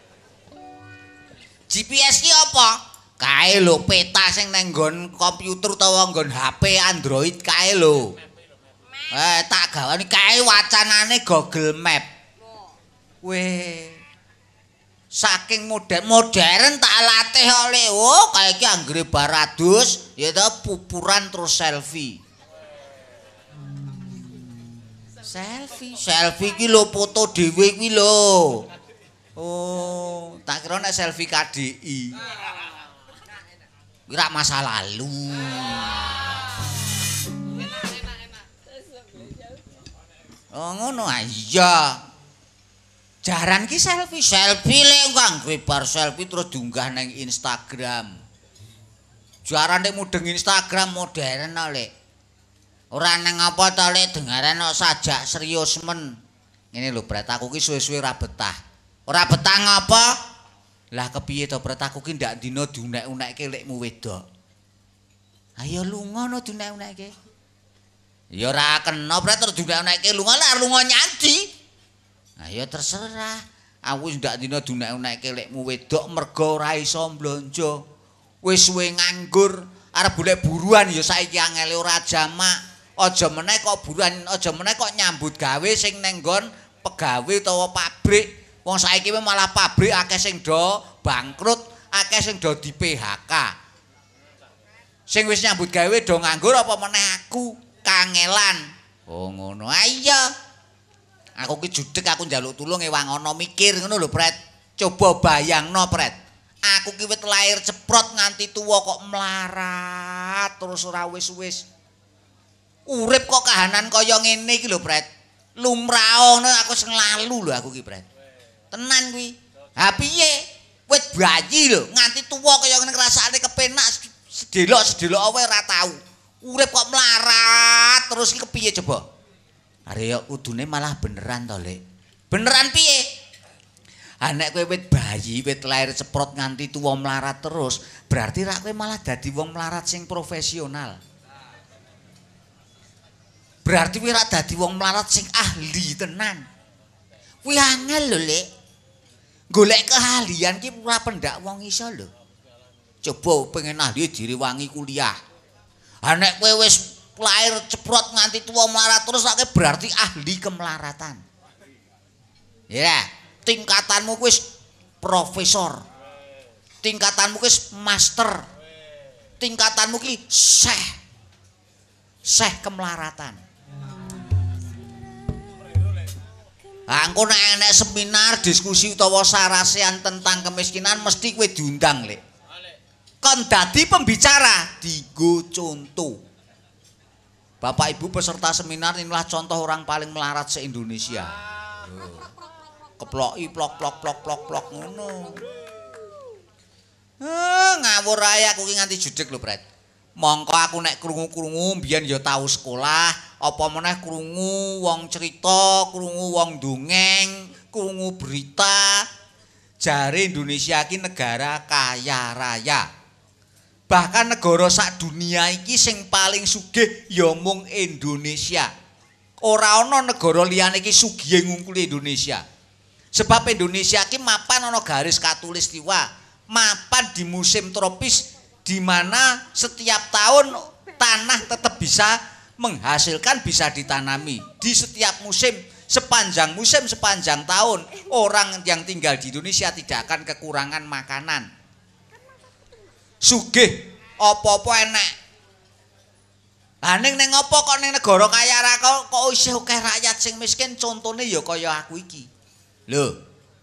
Speaker 4: GPS ki apa? Kae lho peta sing nang nggon komputer utawa nggon HP Android kae lho. Tak gawani kae wacanane Google Map. Weh. Saking modern tak latih oleh kae iki anggere barados ya ta pupuran terus selfie. Selfie ki lho foto dhewe kuwi lho. Oh, tak kira nek selfie KDI. Kira masa lalu. Oh ngono iya. Jaran ki selfie lek kang bar selfie terus diunggah nang Instagram. Jaran nek mudeng Instagram modern lek. Ora nang apa ta lek dengaran kok sajak serius men. Ngene lho Bret aku ki suwe-suwe ora betah. Ora betah ngapa? Lah kepiye to Bret aku ki ndak dina diunek-unekke lekmu wedok. Ayo lunga no diunek-unekke. Ya ora kena Bret terus diunek-unekke lunga lah lunga nyanti. Ayo terserah. Aku wis ndak dina diunek-unekke lekmu wedok mergo ora iso blonjo. Wis suwe nganggur, arep golek buruan ya saiki angele ora jamak. Aja meneh kok buruan, aja meneh kok nyambut gawe sing nang nggon pegawe utawa pabrik. Wong saiki malah pabrik akeh sing do bangkrut, akeh sing do di PHK. Sing wis nyambut gawe do nganggur apa meneh aku kangelan. Oh ngono. Ayo. Aku ki judeg aku njaluk tulung ewangono mikir ngono lho, Pret. Coba bayangno, Pret. Aku ki wit lair ceprot nganti tuwa kok melarat terus ora wis-wis. Urip kok kahanan kaya ngene iki lho, Pret. Lumrah ngono aku sing lalu lho aku ki, Pret. Tenan kuwi. Ha piye? Wit bayi lho, nganti tuwa kaya ngene ngrasakne kepenak sedelok-sedelok wae ora tau. Urip kok melarat terus iki kepiye coba? Arek kudune malah beneran to, Lek. Beneran piye? Nek kowe wit bayi, wit lair ceprot nganti tuwa melarat terus, berarti rak kowe malah dadi wong melarat sing profesional. Berarti kowe rak dadi wong melarat sing ahli tenan. Kuwi angel lho, Lek. Golek keahlian ki ora pendak wong iso lho. Coba pengen ahli direwangi kuliah. Nek kowe wis lair ceprot nganti tua melarat terus berarti ahli kemelaratan. Ya, tingkatanmu wis profesor. Tingkatanmu wis master. Tingkatanmu ki Syekh kemelaratan. Engko nek enek seminar, diskusi utawa sarasean tentang kemiskinan mesti kowe diundang, Lek. Kon dadi pembicara, digo contoh. Bapak Ibu peserta seminar inilah contoh orang paling melarat se-Indonesia. Keploki plok ngono. Ngawur ae aku ki nganti judeg lho, Pret. Mongko aku nek krungu-krungu mbiyen ya tau sekolah, apa meneh krungu wong cerita, krungu wong dongeng, krungu berita. Jare Indonesia ki negara kaya raya. Bahkan negara sak dunia iki sing paling sugih ya mung Indonesia. Ora ana negara liyane iki sugih ngungkuli Indonesia. Sebab Indonesia iki mapan ana garis khatulistiwa, mapan di musim tropis di mana setiap tahun tanah tetap bisa menghasilkan, bisa ditanami. Di setiap musim, sepanjang tahun, orang yang tinggal di Indonesia tidak akan kekurangan makanan. Sugih apa-apa enek. Lah ning apa kok ning negara kaya ra kok isih akeh rakyat sing miskin, contone ya kaya aku iki. Lho.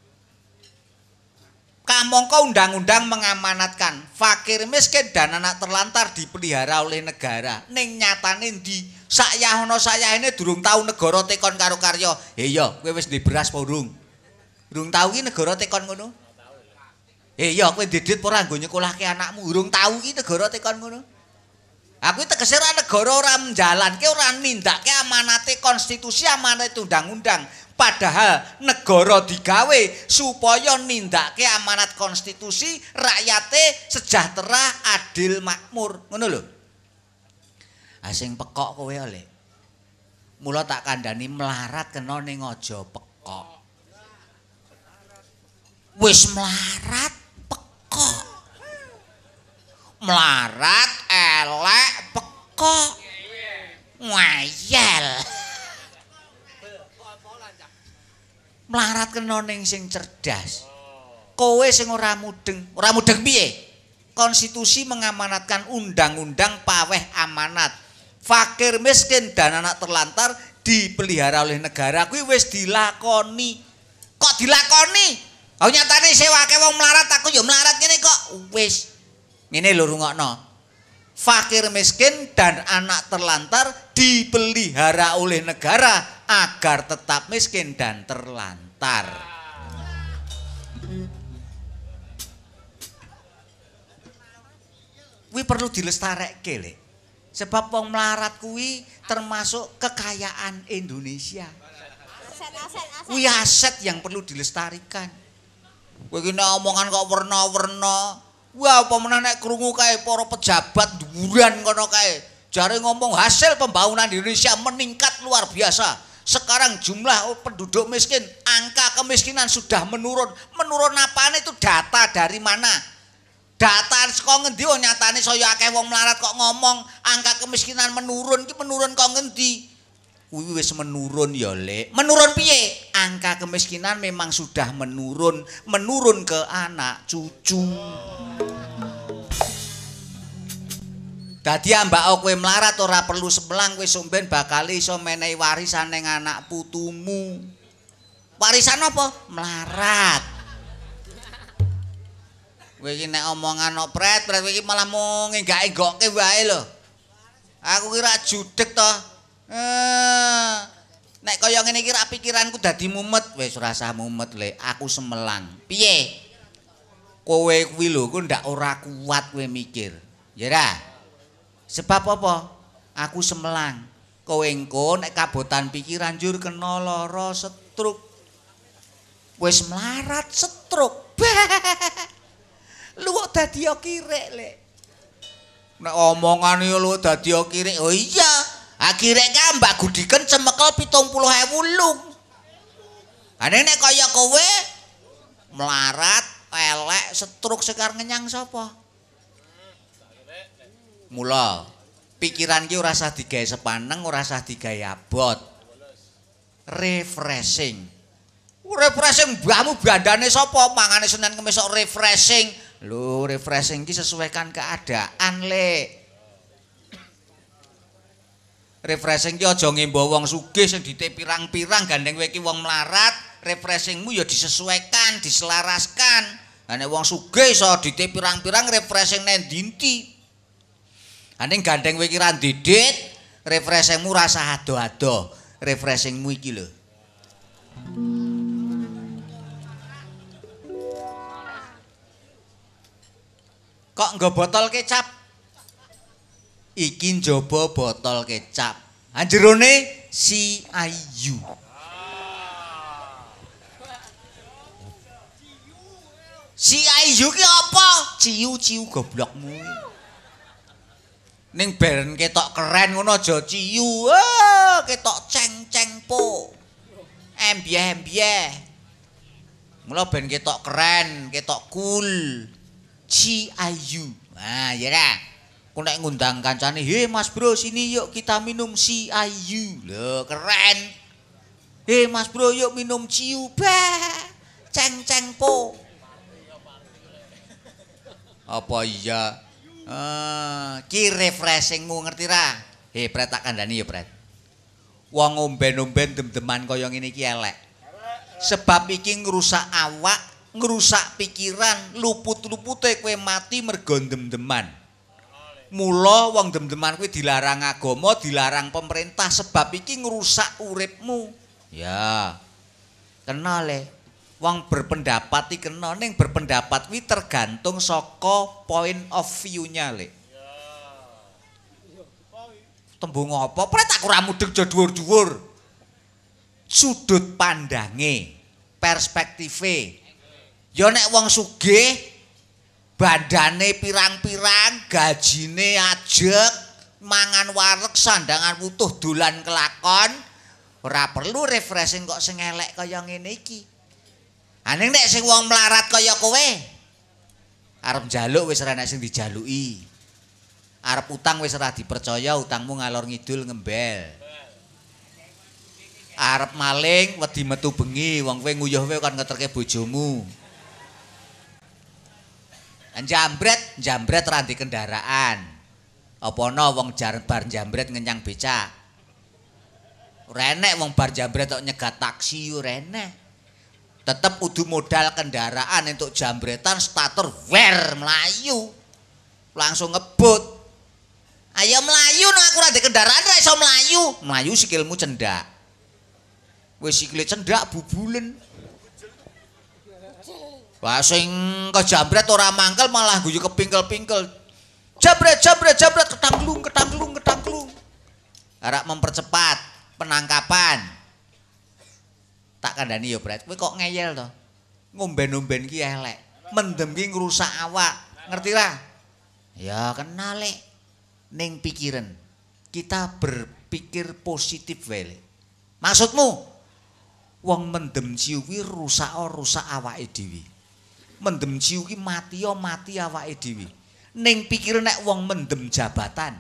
Speaker 4: Kamangka undang-undang mengamanatkan fakir miskin dan anak terlantar dipelihara oleh negara. Ning nyatane ndi sayahono sayahene durung tau negara tekon karo karya. Iya, kowe wis ndek beras apa durung? Durung tau ki negara tekon ngono? Iya, kowe didik ora nggo nyekolahke anakmu, urung tau ki negara tekon ngono. Aku tegese ora negara ora menjalanke ora nindakake amanate konstitusi, amanate undang-undang. Padahal negara digawe supaya nindakake amanat konstitusi, rakyate sejahtera, adil, makmur. Ngono lho. Sing pekok kowe oleh. Mula tak kandhani melarat kena ning aja pekok. Wis melarat pekok. Melarat elek pekok. Ngayel. Melarat kena ning sing cerdas. Kowe sing ora mudeng. Ora mudeng piye? Konstitusi mengamanatkan undang-undang paweh amanat. Fakir miskin dan anak terlantar dipelihara oleh negara kuwi wis dilakoni. Kok dilakoni? Oh nyatane sewake wong melarat aku yo melarat ngene kok. Wis. Ngene lho rungokno. Fakir miskin dan anak terlantar dipelihara oleh negara agar tetap miskin dan terlantar. Kuwi perlu dilestarekke, Lek. Sebab wong melarat kuwi termasuk kekayaan Indonesia.
Speaker 3: Aset.
Speaker 4: Kuwi aset yang perlu dilestarikan. Kowe iki nek omongan kok werna-werna. Wah, apa meneh nek krungu kae para pejabat dhuwuran kono kae. Jare ngomong hasil pembangunan Indonesia meningkat luar biasa. Sekarang jumlah penduduk miskin, angka kemiskinan sudah menurun. Menurun apane itu data dari mana? Data kok ngendi wong nyatane saya akeh wong melarat kok ngomong angka kemiskinan menurun iki menurun kok ngendi? Kuwi wis menurun ya, Lek. Menurun piye? Angka kemiskinan memang sudah menurun ke anak cucu. Dadi ambak kowe melarat ora perlu sebelang kowe somben bakal iso menehi warisan ning anak putumu. Warisan apa? Melarat. Kowe iki nek omongan kok pret kowe iki malah mau ngenggak-enggokke wae lho. Aku kira judeg to. Nek kaya ngene iki rak pikiranku dadi mumet. Wis ora usah mumet, Lek. Aku semelang. Piye? Kowe kuwi lho, kok ndak ora kuat kowe mikir. Ya ra? Sebab apa? Aku semelang. Kowe engko nek kabotan pikiran jur kena lara stroke. Wis melarat stroke. Lu kok dadi kirek, Lek. Nek omongan yo lu dadi kirek. Oh iya, kirek ka Mbak Gudiken cemekel 70.000 lung. Ane nek kaya kowe melarat, elek, stroke sekar ngenyang sapa? Mula pikiran ki ora usah digawe sepaneng, ora usah digawe abot. Refreshing. Refreshing mbahmu bandane sapa? Mangane Senin Kamis kok refreshing. Lho, refreshing ki sesuaikan keadaan, Lek. Refreshing ki aja ngimba wong sugih sing ditik pirang-pirang gandeng kowe iki wong melarat, refreshingmu ya disesuaikan, diselaraskan. Lah nek wong sugih iso ditik pirang-pirang refreshing nang ndi-ndi. Aning gandeng kowe iki ra ndidit, refreshingmu rasa ado-ado. Refreshingmu iki lho. Kok nggo botol kecap? Iki njaba botol kecap. Anjerone CIU. CIU ki apa? Ciu-ciu goblokmu. Ning beren ketok keren ngono aja ciu. Ketok ceng-ceng po. Embyeh-embyeh. Mula ben ketok keren, ketok cool. CIU. Nah, ya ra. Ku nek ngundang kancane, "He Mas Bro, sini yuk kita minum CIU." Lho, keren. "He Mas Bro, yuk minum ciu." Bah. Ceng-ceng po. Apa iya? Ki refreshingmu ngerti ra? Pret tak kandhani ya, Pret. Wong omben-omben dem-deman kaya ngene iki elek. Sebab iki ngrusak awak, ngrusak pikiran, luput-lupute kowe mati mergo dem-deman. Mula wong dem-deman kuwi dilarang agama, dilarang pemerintah sebab iki ngrusak uripmu. Ya. Kena le. Wong berpendapat iki kena ning berpendapat kuwi tergantung saka point of view-nya le. Tembung apa? Pret aku ora mudeng jo dhuwur-dhuwur. Sudut pandange, perspektive. Ya nek wong sugih bandane pirang-pirang, gajine ajeg, mangan wareg sandangan utuh dolan kelakon, ora perlu refreshing kok sing elek kaya ngene iki. Aning nek sing wong melarat kaya kowe, arep njaluk wis ora nek sing dijaluki. Arep utang wis ora dipercaya, utangmu ngalor ngidul ngembel. Arep maling wedi metu bengi, wong kowe nguyuh kowe kon ngeterke bojomu. Jambret ra di kendaraan. Apa ana wong bar jambret ngenyang becak. Ora enek wong bar jambret kok nyegat taksi ora enek. Tetep kudu modal kendaraan entuk jambretan starter wer melayu. Langsung ngebut. Ayo melayu nek aku ora di kendaraan ra iso melayu. Melayu sikilmu cendak. Wis sikile cendak bubulen. Wah sing kejambret ora mangkel malah guyu kepingkel-pingkel. Jabret ketangklung. Arek mempercepat penangkapan. Tak kandhani ya, Bret. Kowe kok ngeyel to? Ngomben-omben ki elek. Mendem ki ngrusak awak. Ngerti ra? Ya kenal lek. Ning pikiran. Kita berpikir positif wae. Maksudmu wong mendem ciu ki rusak awake dhewe. Mendem ciu ki mati awake dhewe. Ning pikir nek wong mendem jabatan.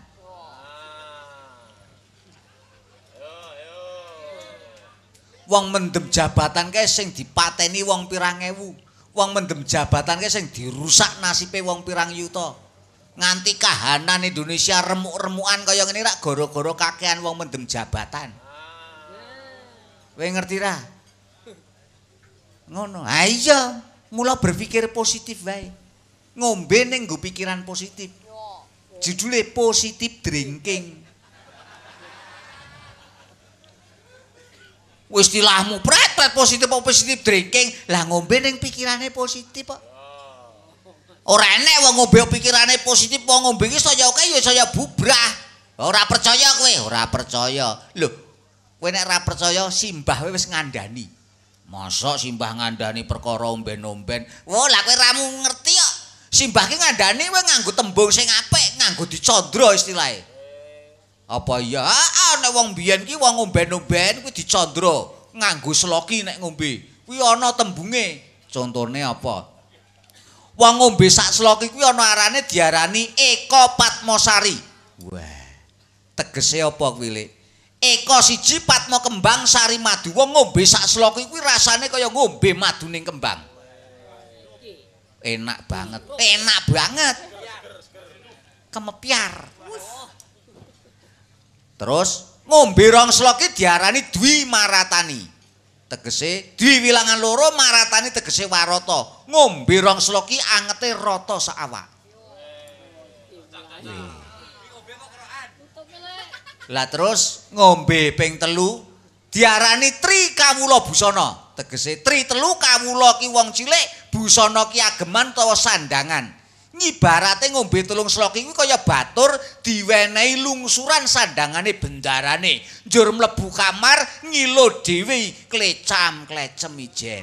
Speaker 4: Wong mendem jabatan kae sing dipateni wong pirang ewu. Wong mendem jabatan kae sing dirusak nasibe wong pirang yuta. Nganti kahanan Indonesia remuk-remukan kaya ngene rak gara-gara kakean wong mendem jabatan. Kowe ngerti ra? Ngono. Ha iya, mula berpikir positif wae. Ngombe ning nggo pikiran positif. Judule positive drinking. Wis istilahmu pret positif drinking. Lah ngombe ning pikirane positif kok. Ora enek wong ngombe pikirane positif, wong ngombe iki saya oke ya saya bubrah. Ora percaya kowe, ora percaya. Lho, kowe nek ora percaya simbah kowe wis ngandani. Mosok simbah ngandani perkara omben-omben. Wah, lah kowe ramu ngerti kok. Simbah ki ngandani kowe nganggo tembung sing apik, nganggo dicandra istilahe. Apa ya? Nek wong biyen ki wong omben-omben kuwi dicandra, nganggo sloki nek ngombe. Kuwi ana tembunge. Contone apa? Wong ngombe sak sloki kuwi ana arane diarani Eko Patmosari. Wah. Tegese apa kuwi, Lek? Eko siji Patmo kembang sari madu. Wong ngombe sak sloki kuwi rasane kaya ngombe madu ning kembang. Enak banget. Kemepyar. Terus ngombe rong sloki diarani Dwi Maratani. Tegese Dwi wilangan loro maratani tegese warata. Ngombe rong sloki angete rata sak awak. Lah terus ngombe ping 3 diarani Tri Kawula Busana. Tegese Tri 3 kawula ki wong cilik, busana ki ageman utawa sandangan. Ngibarate ngombe 3 sloki kuwi kaya batur diwenehi lungsuran sandangane bendarane. Njur mlebu kamar ngilo dhewe klecam-klecem ijen.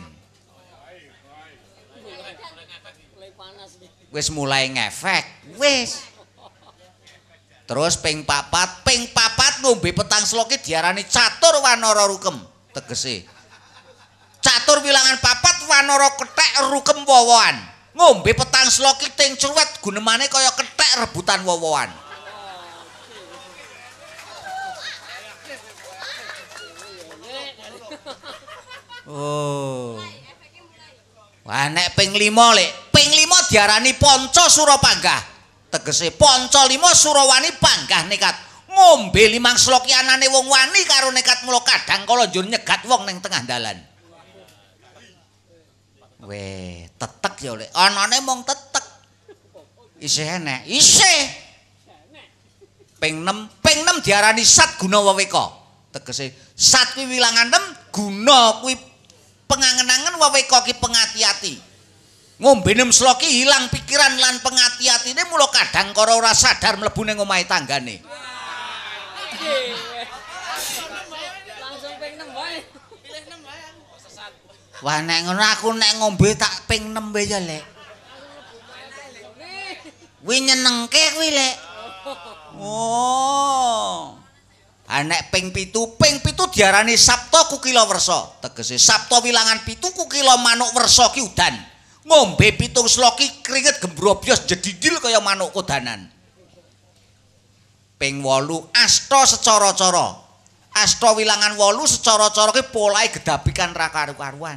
Speaker 4: Wis mulai ngefek, wis. Terus ping 4 ngombe petang sloki diarani Catur Wanara Rukem. Tegese Catur wilangan 4 Wanara kethek rukem wowoan. Ngombe petang sloki ting cruwet gunemane kaya kethek rebutan wowoan. Oh. Wah nek ping 5, Lek. Ping 5 diarani Panca Surapanggah. Tegese Panca 5 Surawani panggah nekat. Ngombe 5 sloki anane wong wani karo nekat mula kadang kala njur nyegat wong ning tengah dalan. Weh, tetek ya Lek. Anane mung tetek. Isih enek, isih. Ping 6 diarani Sat Guna Weweka. Tegese Sat kuwi wilangan 6, Guna kuwi pengangen-angen, Weweka ki pengati-ati. Ngombe 6 sloki hilang pikiran lan pengati-atine mula kadang kala ora sadar mlebu ning omahe tanggane.
Speaker 5: Langsung ping 6 wae.
Speaker 4: Wah nek ngono aku nek ngombe tak ping 6 wae ya, Lek. Kuwi nyenengke kuwi, Lek. Oh. Nek ping 7 diarani Sabta Kukila Wersa. Tegese Sabta wilangan 7 Kukila manuk wersa ki udan. Ngombe 7 sloki keringet gembrobyos jedidil kaya manuk kodanan. Ping 8 Asta secara cara. Asta wilangan 8 secara cara ki polahe gedabikan ra karu-karuan.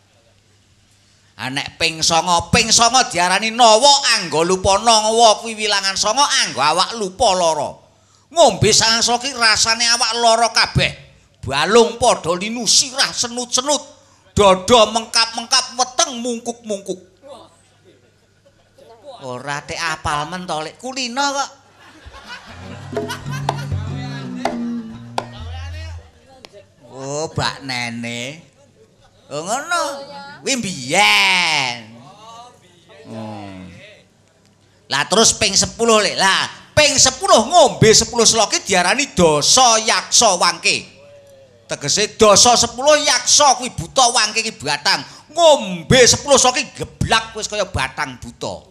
Speaker 4: Nek ping 9 diarani Nawa angga lupana. Nawa kuwi wilangan 9 angga awak lupa lara. Ngombe sangang sloki rasane awak lara kabeh. Balung padha linu sirah senut-senut. Dada mengkap-mengkap weteng mungkuk-mungkuk. Ora tek apal men to Lek kulino kok. Oh, Mbak Nene. Oh ngono. Kuwi mbiyen. Lah terus ping 10 Lek. Lah ping 10 ngombe 10 sloki diarani Dasa Yaksa Wangke. Tegese Dasa 10 yaksa kuwi buta wangke ki batang. Ngombe 10 sloki geblak wis kaya batang buta.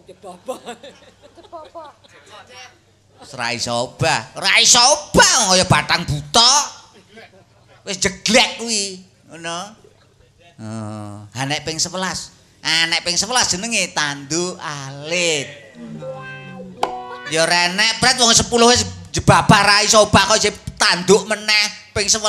Speaker 4: Ora iso obah. Ora iso obah kaya batang buta. Wis jeglek kuwi, ngono. Ha nek ping 11. Nek ping 11 jenenge tanduk alit. Ya renek bret wong 10 wis jebabah ra iso obah kok tanduk meneh ping 11.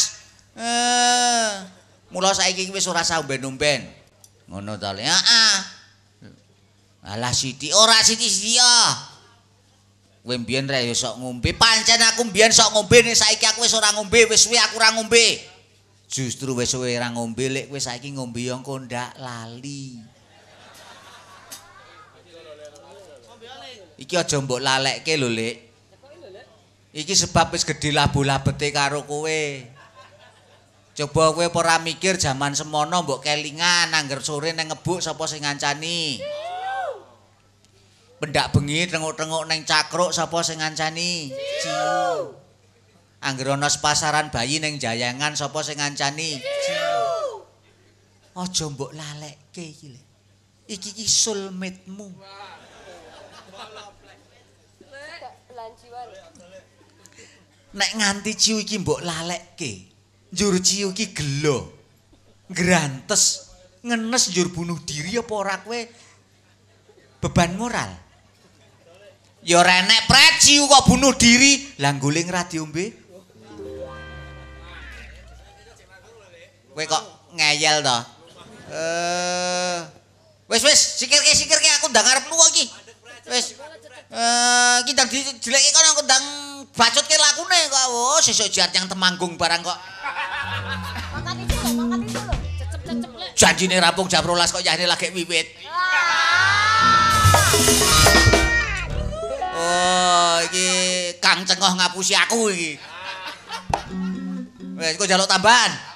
Speaker 4: Mula saiki wis ora usah omben-omben. Ngono to, Lek. Heeh. Alah Siti, ora Siti-siti ya. Kowe mbiyen ra iso ngombe, pancen aku mbiyen sok ngombe nek saiki aku wis ora ngombe, wis suwe aku ora ngombe. Justru wis suwe ora ngombe, Lek kowe saiki ngombe yo engko ndak lali. Iki aja mbok lalekke lho, Lek. Iki sebab wis gedhe labu-labete karo kowe. Coba kowe ora mikir jaman semono mbok kelingan angger sore nang ngebuk sapa sing ngancani. Pendak bengi tengok-tengok nang cakruk sapa sing ngancani? Ciu. Angger ana pasaran bayi ning Jayangan sapa sing ngancani? Ciu. Aja mbok lalekke iki, Lek. Iki ki soulmate-mu. Nek nganti ciu iki mbok lalekke, njur ciu iki gelo. Grantes, ngenes njur bunuh diri apa ora kowe beban moral? Ya ora enek pret ciu kok bunuh diri, lah guling ra diombe. Kowe kok ngeyel to? Wis sikirke aku ndang arep lu iki. Wis. Iki ndang dilekke kono aku ndang bacutke lakune kok. Oh, sesuk jahat yang Temanggung barang kok.
Speaker 3: Mangkat itu lho. Cecep-cecep Lek.
Speaker 4: Janjine rampung jam 12 kok yahne lagi wiwit. Oh, iki Kang Cengoh ngapusi aku iki. Wis kok njaluk tambahan.